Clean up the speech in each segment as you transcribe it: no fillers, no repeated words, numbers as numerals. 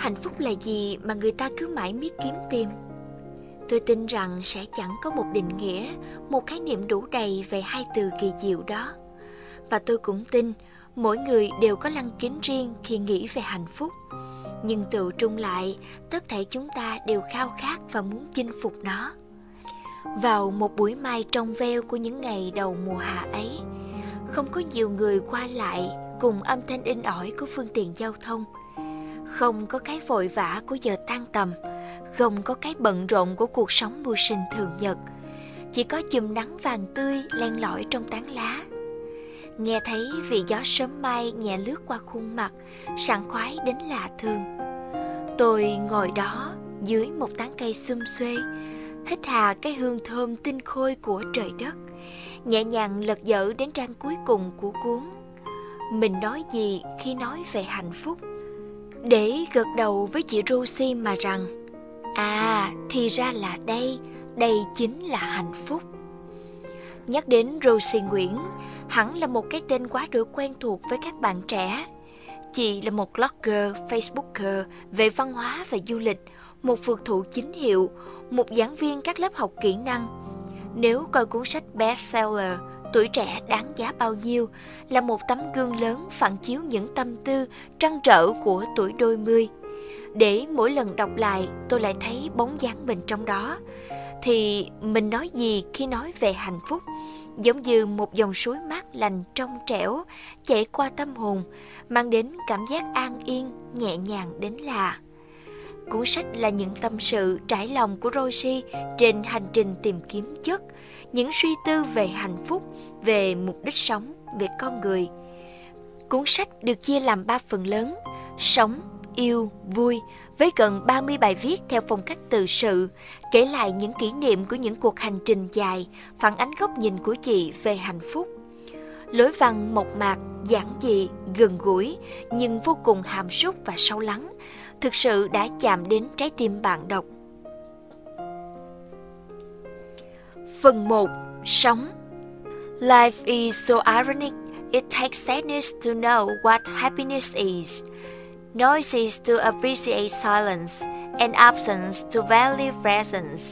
Hạnh phúc là gì mà người ta cứ mãi miết kiếm tìm? Tôi tin rằng sẽ chẳng có một định nghĩa, một khái niệm đủ đầy về hai từ kỳ diệu đó. Và tôi cũng tin mỗi người đều có lăng kính riêng khi nghĩ về hạnh phúc. Nhưng tựu trung lại, tất thảy chúng ta đều khao khát và muốn chinh phục nó. Vào một buổi mai trong veo của những ngày đầu mùa hạ ấy, không có nhiều người qua lại cùng âm thanh inh ỏi của phương tiện giao thông. Không có cái vội vã của giờ tan tầm, không có cái bận rộn của cuộc sống mưu sinh thường nhật. Chỉ có chùm nắng vàng tươi len lỏi trong tán lá. Nghe thấy vị gió sớm mai nhẹ lướt qua khuôn mặt, sảng khoái đến lạ thường. Tôi ngồi đó dưới một tán cây sum xuê, hít hà cái hương thơm tinh khôi của trời đất, nhẹ nhàng lật dở đến trang cuối cùng của cuốn Mình nói gì khi nói về hạnh phúc, để gật đầu với chị Rosie mà rằng thì ra là đây chính là hạnh phúc. Nhắc đến Rosie Nguyễn, hẳn là một cái tên quá đỗi quen thuộc với các bạn trẻ. Chị là một blogger, facebooker về văn hóa và du lịch, một phượt thủ chính hiệu, một giảng viên các lớp học kỹ năng. Nếu coi cuốn sách bestseller Tuổi trẻ đáng giá bao nhiêu là một tấm gương lớn phản chiếu những tâm tư trăn trở của tuổi đôi mươi, để mỗi lần đọc lại tôi lại thấy bóng dáng mình trong đó, thì mình nói gì khi nói về hạnh phúc giống như một dòng suối mát lành trong trẻo chảy qua tâm hồn, mang đến cảm giác an yên, nhẹ nhàng đến lạ. Cuốn sách là những tâm sự trải lòng của Rosie trên hành trình tìm kiếm chất, những suy tư về hạnh phúc, về mục đích sống, về con người. Cuốn sách được chia làm 3 phần lớn: sống, yêu, vui, với gần 30 bài viết theo phong cách tự sự, kể lại những kỷ niệm của những cuộc hành trình dài, phản ánh góc nhìn của chị về hạnh phúc. Lối văn mộc mạc, giản dị, gần gũi, nhưng vô cùng hàm súc và sâu lắng, thực sự đã chạm đến trái tim bạn đọc. Phần 1. Sống. Life is so ironic, it takes sadness to know what happiness is. Noise is to appreciate silence, and absence to value presence.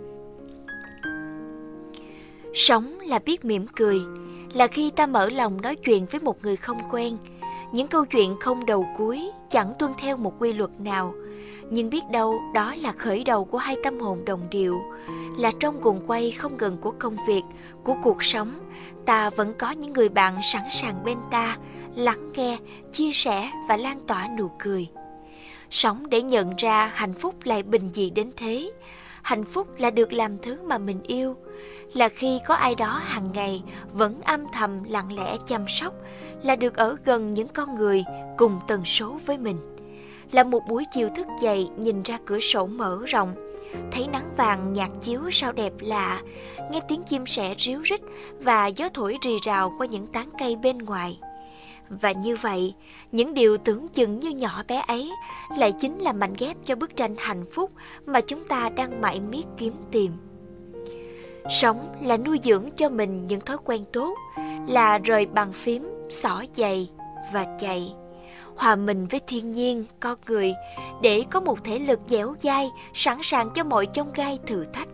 Sống là biết mỉm cười, là khi ta mở lòng nói chuyện với một người không quen. Những câu chuyện không đầu cuối, chẳng tuân theo một quy luật nào, nhưng biết đâu đó là khởi đầu của hai tâm hồn đồng điệu, là trong guồng quay không ngừng của công việc, của cuộc sống, ta vẫn có những người bạn sẵn sàng bên ta, lắng nghe, chia sẻ và lan tỏa nụ cười. Sống để nhận ra hạnh phúc lại bình dị đến thế. Hạnh phúc là được làm thứ mà mình yêu, là khi có ai đó hàng ngày vẫn âm thầm lặng lẽ chăm sóc, là được ở gần những con người cùng tần số với mình, là một buổi chiều thức dậy nhìn ra cửa sổ mở rộng, thấy nắng vàng nhạt chiếu sao đẹp lạ, nghe tiếng chim sẻ ríu rít và gió thổi rì rào qua những tán cây bên ngoài. Và như vậy, những điều tưởng chừng như nhỏ bé ấy lại chính là mảnh ghép cho bức tranh hạnh phúc mà chúng ta đang mải miết kiếm tìm. Sống là nuôi dưỡng cho mình những thói quen tốt, là rời bàn phím, xỏ giày và chạy, hòa mình với thiên nhiên, con người, để có một thể lực dẻo dai, sẵn sàng cho mọi chông gai thử thách.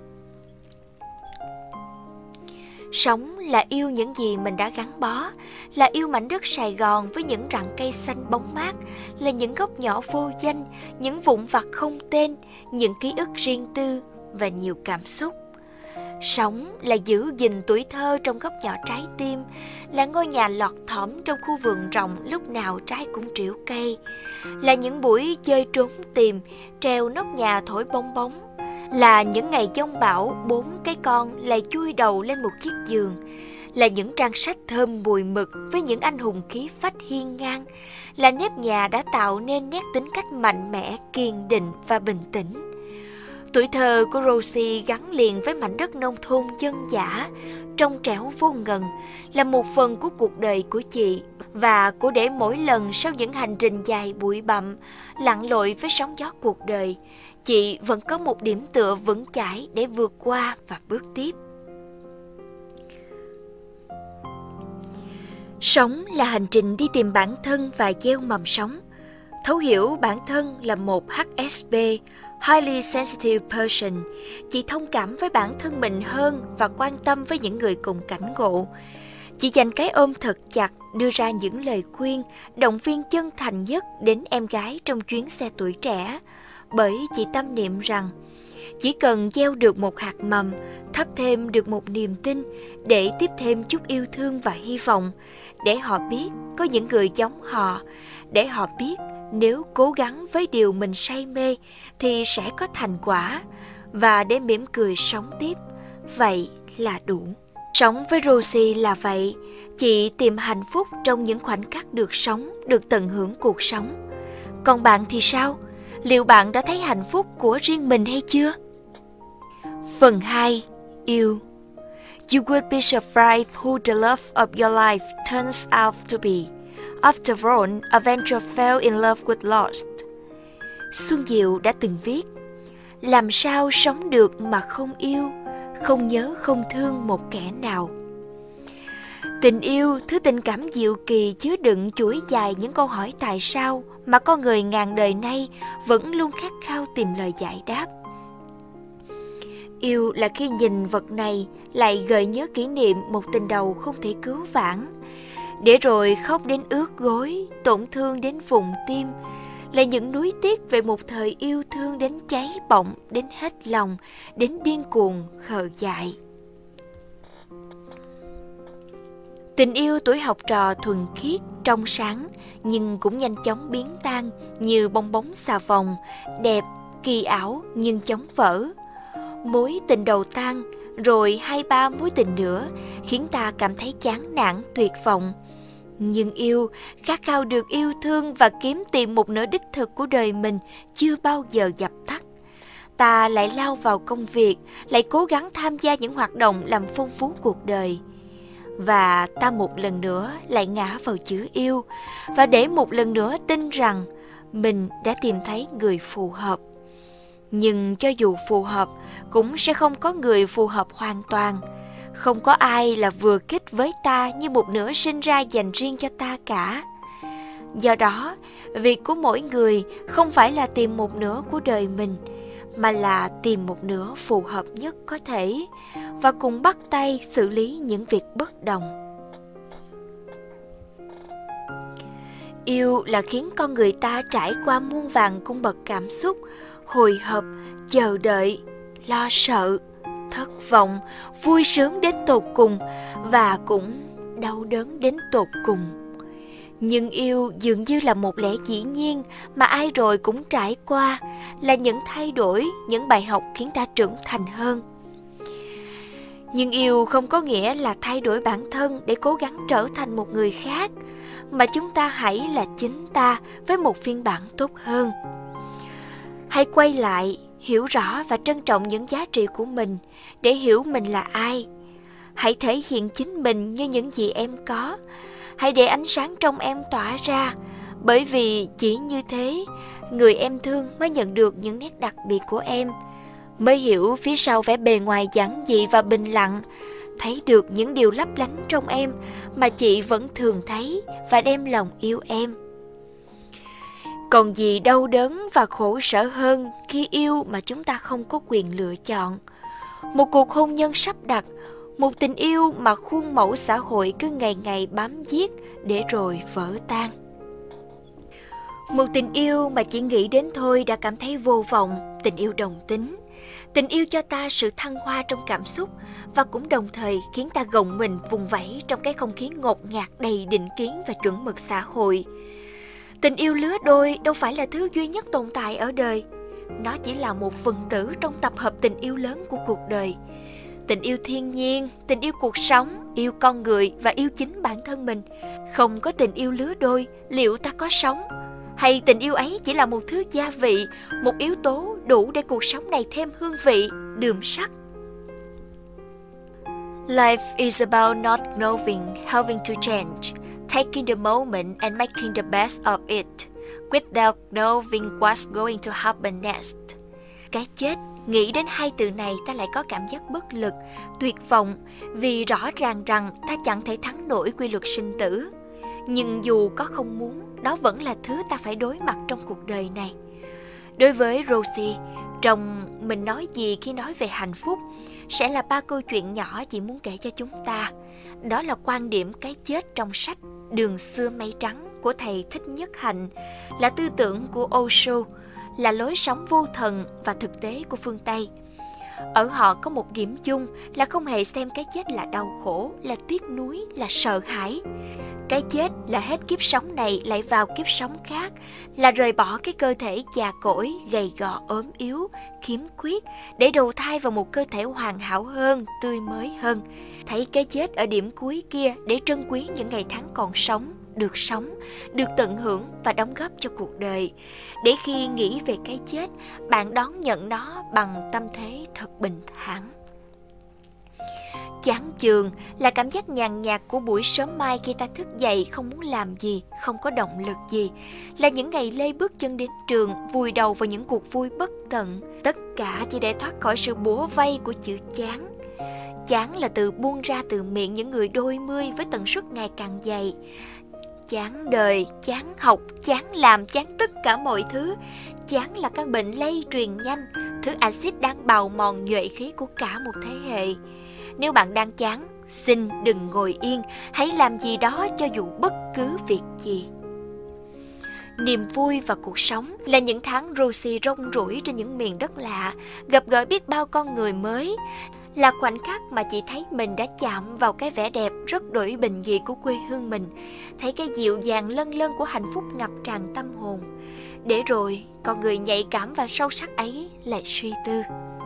Sống là yêu những gì mình đã gắn bó, là yêu mảnh đất Sài Gòn với những rặng cây xanh bóng mát, là những góc nhỏ vô danh, những vụn vặt không tên, những ký ức riêng tư và nhiều cảm xúc. Sống là giữ gìn tuổi thơ trong góc nhỏ trái tim, là ngôi nhà lọt thỏm trong khu vườn rộng lúc nào trái cũng trĩu cây, là những buổi chơi trốn tìm, treo nóc nhà thổi bong bóng, là những ngày giông bão 4 cái con lại chui đầu lên một chiếc giường, là những trang sách thơm mùi mực với những anh hùng khí phách hiên ngang, là nếp nhà đã tạo nên nét tính cách mạnh mẽ, kiên định và bình tĩnh. Tuổi thơ của Rosie gắn liền với mảnh đất nông thôn dân dã, trong trẻo vô ngần, là một phần của cuộc đời của chị, và của để mỗi lần sau những hành trình dài bụi bặm, lặn lội với sóng gió cuộc đời, chị vẫn có một điểm tựa vững chãi để vượt qua và bước tiếp. Sống là hành trình đi tìm bản thân và gieo mầm sống. Thấu hiểu bản thân là một HSP, Highly Sensitive Person, chị thông cảm với bản thân mình hơn và quan tâm với những người cùng cảnh ngộ. Chị dành cái ôm thật chặt, đưa ra những lời khuyên, động viên chân thành nhất đến em gái trong chuyến xe tuổi trẻ, bởi chị tâm niệm rằng chỉ cần gieo được một hạt mầm, thắp thêm được một niềm tin để tiếp thêm chút yêu thương và hy vọng, để họ biết có những người giống họ, để họ biết nếu cố gắng với điều mình say mê thì sẽ có thành quả, và để mỉm cười sống tiếp, vậy là đủ. Sống với Rosie là vậy, chị tìm hạnh phúc trong những khoảnh khắc được sống, được tận hưởng cuộc sống. Còn bạn thì sao? Liệu bạn đã thấy hạnh phúc của riêng mình hay chưa? Phần 2. Yêu. You would be surprised who the love of your life turns out to be. After all, Avenger fell in love with Lost. Xuân Diệu đã từng viết: làm sao sống được mà không yêu, không nhớ không thương một kẻ nào. Tình yêu, thứ tình cảm diệu kỳ chứa đựng chuỗi dài những câu hỏi tại sao mà con người ngàn đời nay vẫn luôn khát khao tìm lời giải đáp. Yêu là khi nhìn vật này lại gợi nhớ kỷ niệm một tình đầu không thể cứu vãn, để rồi khóc đến ướt gối, tổn thương đến vùng tim, là những nuối tiếc về một thời yêu thương đến cháy bỏng, đến hết lòng, đến điên cuồng, khờ dại. Tình yêu tuổi học trò thuần khiết, trong sáng, nhưng cũng nhanh chóng biến tan như bong bóng xà phòng, đẹp, kỳ ảo nhưng chóng vỡ. Mối tình đầu tan, rồi 2-3 mối tình nữa khiến ta cảm thấy chán nản, tuyệt vọng. Nhưng yêu, khát khao được yêu thương và kiếm tìm một nửa đích thực của đời mình chưa bao giờ dập tắt. Ta lại lao vào công việc, lại cố gắng tham gia những hoạt động làm phong phú cuộc đời. Và ta một lần nữa lại ngã vào chữ yêu, và để một lần nữa tin rằng mình đã tìm thấy người phù hợp. Nhưng cho dù phù hợp, cũng sẽ không có người phù hợp hoàn toàn. Không có ai là vừa kết với ta như một nửa sinh ra dành riêng cho ta cả. Do đó, việc của mỗi người không phải là tìm một nửa của đời mình, mà là tìm một nửa phù hợp nhất có thể và cùng bắt tay xử lý những việc bất đồng. Yêu là khiến con người ta trải qua muôn vàn cung bậc cảm xúc, hồi hộp, chờ đợi, lo sợ, thất vọng, vui sướng đến tột cùng và cũng đau đớn đến tột cùng. Nhưng yêu dường như là một lẽ dĩ nhiên mà ai rồi cũng trải qua, là những thay đổi, những bài học khiến ta trưởng thành hơn. Nhưng yêu không có nghĩa là thay đổi bản thân để cố gắng trở thành một người khác, mà chúng ta hãy là chính ta với một phiên bản tốt hơn. Hãy quay lại, hiểu rõ và trân trọng những giá trị của mình để hiểu mình là ai. Hãy thể hiện chính mình như những gì em có. Hãy để ánh sáng trong em tỏa ra, bởi vì chỉ như thế, người em thương mới nhận được những nét đặc biệt của em, mới hiểu phía sau vẻ bề ngoài giản dị và bình lặng, thấy được những điều lấp lánh trong em mà chị vẫn thường thấy và đem lòng yêu em. Còn gì đau đớn và khổ sở hơn khi yêu mà chúng ta không có quyền lựa chọn. Một cuộc hôn nhân sắp đặt, một tình yêu mà khuôn mẫu xã hội cứ ngày ngày bám giết để rồi vỡ tan. Một tình yêu mà chỉ nghĩ đến thôi đã cảm thấy vô vọng, tình yêu đồng tính. Tình yêu cho ta sự thăng hoa trong cảm xúc và cũng đồng thời khiến ta gồng mình vùng vẫy trong cái không khí ngột ngạt đầy định kiến và chuẩn mực xã hội. Tình yêu lứa đôi đâu phải là thứ duy nhất tồn tại ở đời. Nó chỉ là một phần tử trong tập hợp tình yêu lớn của cuộc đời. Tình yêu thiên nhiên, tình yêu cuộc sống, yêu con người và yêu chính bản thân mình. Không có tình yêu lứa đôi, liệu ta có sống? Hay tình yêu ấy chỉ là một thứ gia vị, một yếu tố đủ để cuộc sống này thêm hương vị, đượm sắc? Life is about not knowing, having to change, taking the moment and making the best of it, without knowing what's going to happen next. Cái chết, nghĩ đến hai từ này ta lại có cảm giác bất lực, tuyệt vọng, vì rõ ràng rằng ta chẳng thể thắng nổi quy luật sinh tử. Nhưng dù có không muốn, đó vẫn là thứ ta phải đối mặt trong cuộc đời này. Đối với Rosie, chồng mình nói gì khi nói về hạnh phúc sẽ là 3 câu chuyện nhỏ chị muốn kể cho chúng ta. Đó là quan điểm cái chết trong sách Đường xưa mây trắng của thầy Thích Nhất Hạnh, là tư tưởng của Osho, là lối sống vô thần và thực tế của phương Tây. Ở họ có một điểm chung là không hề xem cái chết là đau khổ, là tiếc nuối, là sợ hãi. Cái chết là hết kiếp sống này lại vào kiếp sống khác, là rời bỏ cái cơ thể già cỗi, gầy gò ốm yếu, khiếm khuyết để đầu thai vào một cơ thể hoàn hảo hơn, tươi mới hơn. Thấy cái chết ở điểm cuối kia để trân quý những ngày tháng còn sống, được tận hưởng và đóng góp cho cuộc đời. Để khi nghĩ về cái chết, bạn đón nhận nó bằng tâm thế thật bình thản. Chán chường là cảm giác nhàn nhạt của buổi sớm mai khi ta thức dậy không muốn làm gì, không có động lực gì. Là những ngày lê bước chân đến trường, vùi đầu vào những cuộc vui bất tận. Tất cả chỉ để thoát khỏi sự bủa vây của chữ chán. Chán là từ buông ra từ miệng những người đôi mươi với tần suất ngày càng dày. Chán đời, chán học, chán làm, chán tất cả mọi thứ. Chán là căn bệnh lây truyền nhanh, thứ axit đang bào mòn nhuệ khí của cả một thế hệ. Nếu bạn đang chán, xin đừng ngồi yên, hãy làm gì đó cho dù bất cứ việc gì. Niềm vui và cuộc sống là những tháng Rosie rong ruổi trên những miền đất lạ, gặp gỡ biết bao con người mới. Là khoảnh khắc mà chị thấy mình đã chạm vào cái vẻ đẹp rất đổi bình dị của quê hương mình, thấy cái dịu dàng lân lân của hạnh phúc ngập tràn tâm hồn. Để rồi, con người nhạy cảm và sâu sắc ấy lại suy tư.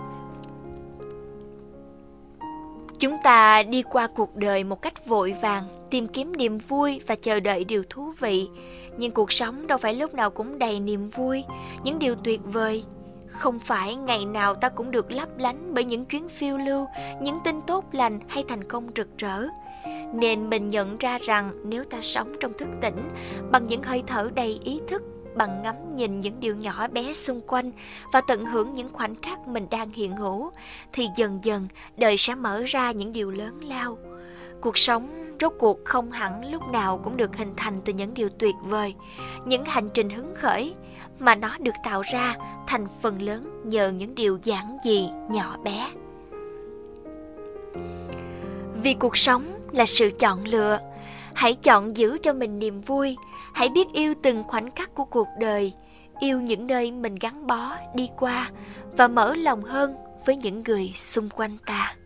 Chúng ta đi qua cuộc đời một cách vội vàng, tìm kiếm niềm vui và chờ đợi điều thú vị. Nhưng cuộc sống đâu phải lúc nào cũng đầy niềm vui, những điều tuyệt vời. Không phải ngày nào ta cũng được lấp lánh bởi những chuyến phiêu lưu, những tin tốt lành hay thành công rực rỡ. Nên mình nhận ra rằng nếu ta sống trong thức tỉnh, bằng những hơi thở đầy ý thức, bằng ngắm nhìn những điều nhỏ bé xung quanh và tận hưởng những khoảnh khắc mình đang hiện hữu, thì dần dần đời sẽ mở ra những điều lớn lao. Cuộc sống rốt cuộc không hẳn lúc nào cũng được hình thành từ những điều tuyệt vời, những hành trình hứng khởi, mà nó được tạo ra thành phần lớn nhờ những điều giản dị, nhỏ bé. Vì cuộc sống là sự chọn lựa, hãy chọn giữ cho mình niềm vui, hãy biết yêu từng khoảnh khắc của cuộc đời, yêu những nơi mình gắn bó đi qua và mở lòng hơn với những người xung quanh ta.